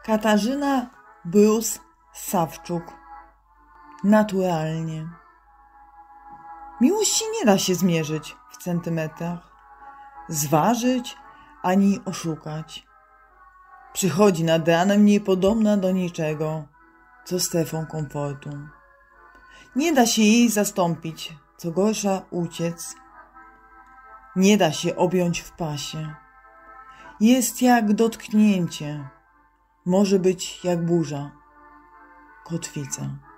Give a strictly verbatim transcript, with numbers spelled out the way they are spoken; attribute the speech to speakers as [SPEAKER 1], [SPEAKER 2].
[SPEAKER 1] Katarzyna Brus-Sawczuk. Naturalnie. Miłości nie da się zmierzyć w centymetrach, zważyć ani oszukać. Przychodzi nad ranem niepodobna do niczego, co strefą komfortu. Nie da się jej zastąpić, co gorsza uciec. Nie da się objąć w pasie. Jest jak dotknięcie, może być jak burza, kotwica.